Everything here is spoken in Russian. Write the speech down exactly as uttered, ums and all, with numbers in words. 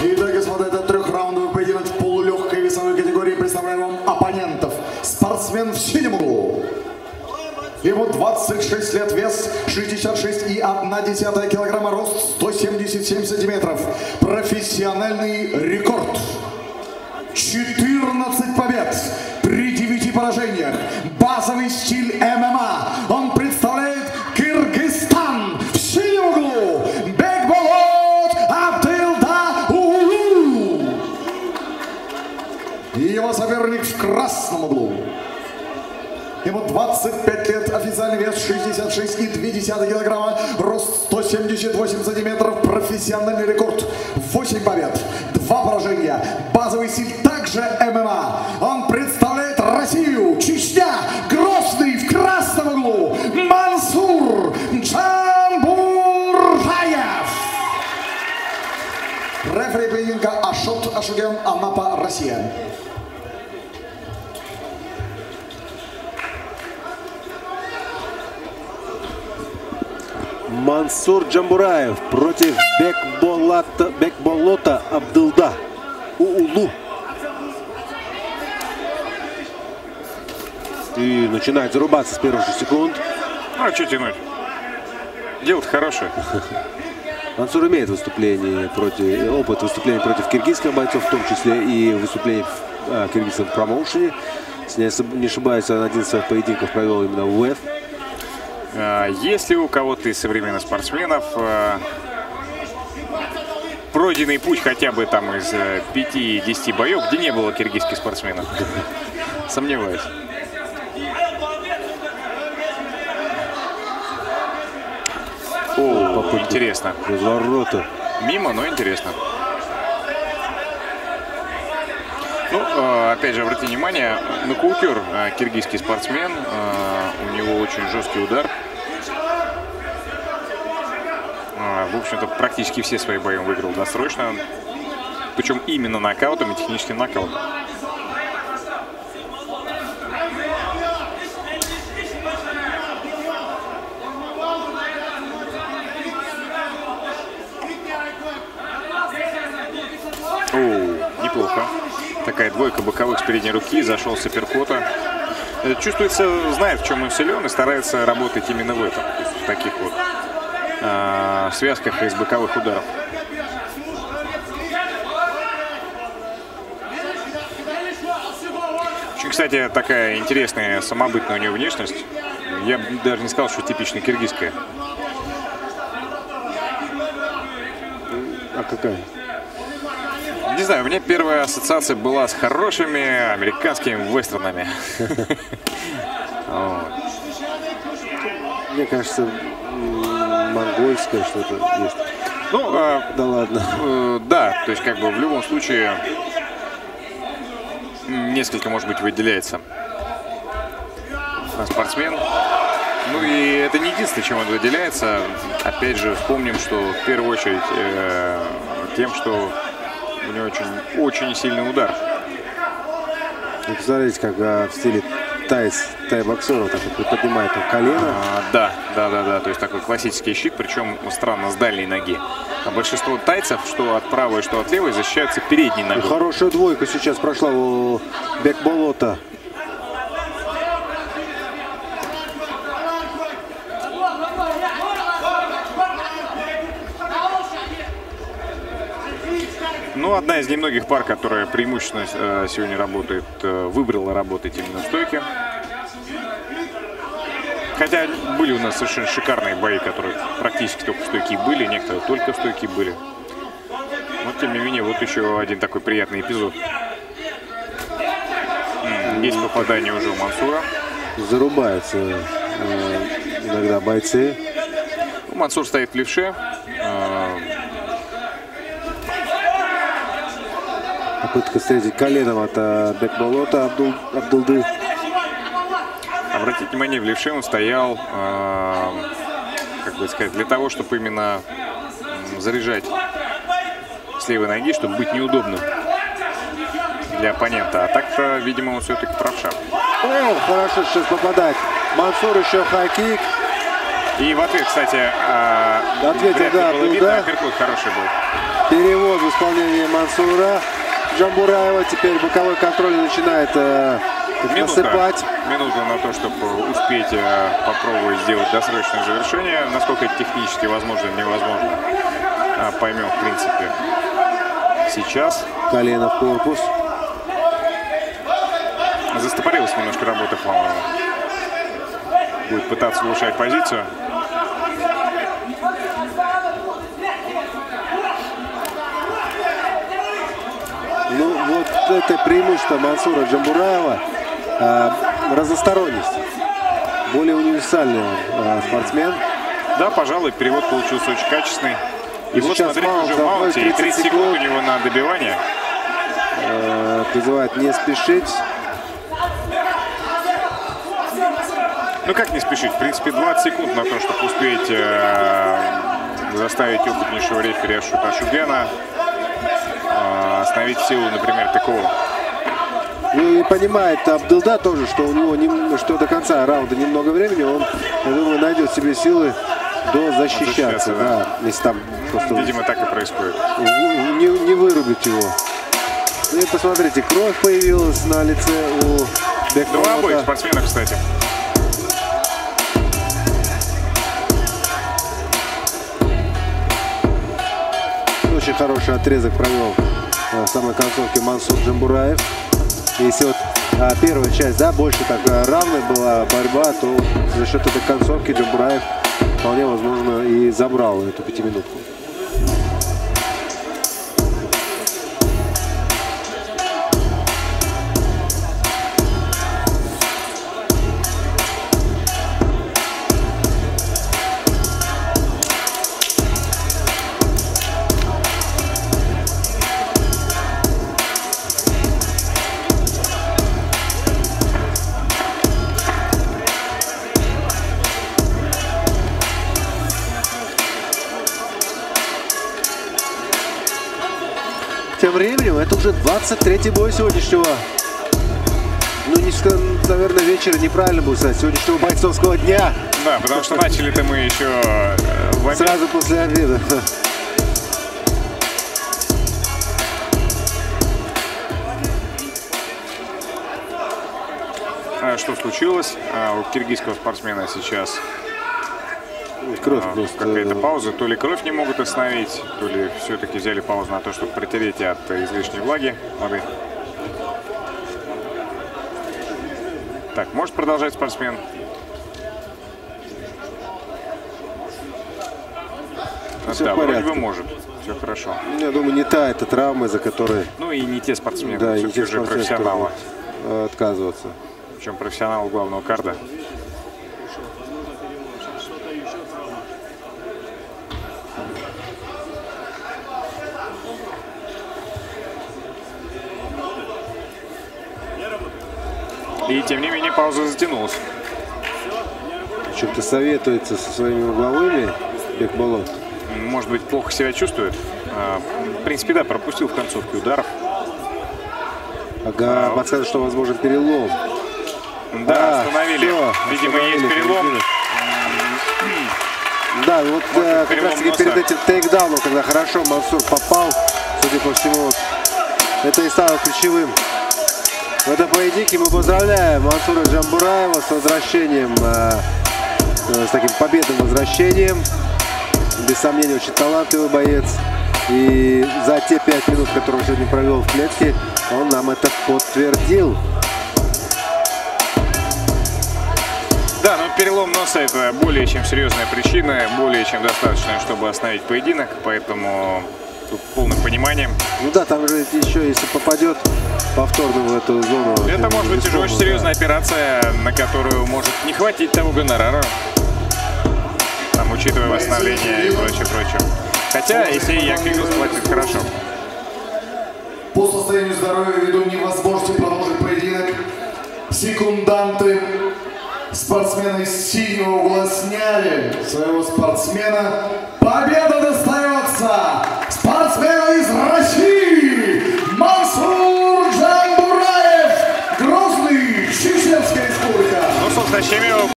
Итак, господа, это трехраундовый поединок в полулегкой весовой категории. Представляем вам оппонентов. Спортсмен в синем углу. Ему двадцать шесть лет, вес шестьдесят шесть и одна десятая килограмма, рост сто семьдесят семь сантиметров. Профессиональный рекорд. четырнадцать побед при девяти поражениях. Базовый стиль эм эм а. Он представляет Кыргызстан. В синем углу Бекболот Абдылдаулу. И его соперник в красном углу. Ему двадцать пять лет, официальный вес шестьдесят шесть и две десятых килограмма, рост сто семьдесят восемь сантиметров, профессиональный рекорд восемь побед, два поражения, базовый стиль также эм эм а. Он представляет Россию, Чечня, Грозный в красном углу, Мансур Джанбурхаев. Рефери поединка Ашот Ашуген, Анапа, Россия. Мансур Джамбураев против Бекболота, Бекболота Абдылда Улу. И начинает зарубаться с первых же секунд. Ну, а что тянуть? Дело-то хорошее. Мансур имеет выступление против, опыт выступления против киргизских бойцов, в том числе и выступление в а, киргизском промоушене. Если не ошибаюсь, он один из своих поединков провел именно в УЭФ. Если у кого-то из современных спортсменов э, пройденный путь хотя бы там из пяти-десяти боев, где не было киргизских спортсменов, сомневаюсь. О, интересно. Разворота. Мимо, но интересно. Ну, э, опять же, обратите внимание, нокаутер э, киргизский спортсмен, э, у него очень жесткий удар. Э, в общем-то, практически все свои бои он выиграл досрочно. Причем именно нокаутом и техническим нокаутом. О, неплохо. Такая двойка боковых с передней руки, зашел с апперкота. Чувствуется, знает, в чем он силен, и старается работать именно в этом. То есть в таких вот э, связках из боковых ударов. Очень, кстати, такая интересная, самобытная у нее внешность. Я бы даже не сказал, что типично киргизская. А какая? Не знаю, у меня первая ассоциация была с хорошими американскими вестернами. Мне кажется, монгольское что-то есть. Ну, да ладно. Да, то есть как бы в любом случае несколько, может быть, выделяется спортсмен. Ну и это не единственное, чем он выделяется. Опять же, вспомним, что в первую очередь тем, что у него очень, очень сильный удар. Ну, посмотрите, как а, в стиле тайс, тай-боксера, так вот поднимает он колено. А, да, да, да, да. То есть такой классический щит, причем странно с дальней ноги. А большинство тайцев, что от правой, что от левой, защищаются передней ногой. Хорошая двойка сейчас прошла у Бекболота. Ну, одна из немногих пар, которая преимущественно э, сегодня работает, э, выбрала работать именно в стойке. Хотя были у нас совершенно шикарные бои, которые практически только в стойке были, некоторые только в стойке были. Но, тем не менее, вот еще один такой приятный эпизод. М-м, есть попадание уже у Мансура. Зарубаются э, иногда бойцы. Ну, Мансур стоит в левше. Э, Попытка встретить коленом от uh, Бекболота Абдул, Абдулды. Обратите внимание, в левше он стоял, э, как бы сказать, для того, чтобы именно э, заряжать с левой ноги, чтобы быть неудобным для оппонента. А так-то, видимо, он все-таки правша. О, хорошо сейчас попадать. Мансур еще хай-кик. И в ответ, кстати, э, ответ, да, было видно, да. апперкот хороший был. Перевод в исполнении Мансура Джамбураева. Теперь боковой контроль начинает э, насыпать. Минута на то, чтобы успеть э, попробовать сделать досрочное завершение. Насколько это технически возможно, невозможно. А, поймем, в принципе, сейчас. Колено в корпус. Застопорилась немножко работа, по-моему. Будет пытаться улучшать позицию. Ну, вот это преимущество Мансура Джамбураева. Э, разносторонность. Более универсальный э, спортсмен. Да, пожалуй, перевод получился очень качественный. И, и вот, смотрите, уже в маунте, и тридцать секунд у него на добивание. Э, призывает не спешить. Ну как не спешить? В принципе, двадцать секунд на то, чтобы успеть э, заставить опытнейшего рефери Ашота Шугена э, остановить силу, например, такого. Ну и понимает Абдылда тоже, что у него не, что до конца раунда немного времени, он, я думаю, найдет себе силы до защищаться. Да. Да, если там просто, видимо, так и происходит. Не, не вырубить его. И посмотрите, кровь появилась на лице у Бекмамата. Два обоих спортсменов, кстати. Очень хороший отрезок провел в самой концовке Мансур Джамбураев. Если вот а, первая часть, да, больше так а, равной была борьба, то за счет этой концовки Джамбураев вполне возможно и забрал эту пятиминутку. Тем временем это уже двадцать третий бой сегодняшнего, ну, не, наверное, вечера, неправильно будет сказать, сегодняшнего бойцовского дня. Да, потому что начали-то мы еще в обед. Сразу после обеда. А что случилось? А, у киргизского спортсмена сейчас кровь а, просто... какая-то пауза. То ли кровь не могут остановить, то ли все-таки взяли паузу на то, чтобы протереть от излишней влаги воды. Так, может продолжать спортсмен? Все да, в порядке. вроде бы может. Все хорошо. Я думаю, не та эта травма, из-за которой... Ну и не те спортсмены, да, все не те уже спортсмены, профессионалы. Отказываться. Причем профессионал главного карда. И тем не менее пауза затянулась. Что-то советуется со своими угловыми Бекболот. Может быть, плохо себя чувствует. В принципе, да, пропустил в концовке ударов. Ага, а, подсказывает, что возможен перелом. Да, а, остановили. Все, Видимо, остановили, есть перелом. Да, вот а, как раз таки перед этим тейкдауном, когда хорошо Мансур попал, судя по всему, это и стало ключевым. В этом поединке мы поздравляем Мансура Джамбураева с возвращением, а, с таким победным возвращением. Без сомнения, очень талантливый боец. И за те пять минут, которые он сегодня провел в клетке, он нам это подтвердил. Да, но перелом носа — это более чем серьезная причина, более чем достаточно, чтобы остановить поединок, поэтому тут полным пониманием. Ну да, там же еще, если попадет повторно в эту зону... Это может быть уже очень серьезная операция, на которую может не хватить того гонорара, там, учитывая восстановление и прочее, прочее. Хотя, если Янг платит хорошо. По состоянию здоровья ввиду невозможности продолжить поединок, секунданты спортсмены из синего угла сняли своего спортсмена. Победа достается спортсмену из России Мансур Джамбураев, Грозный, Чеченская республика. Ну, собственно, с чем его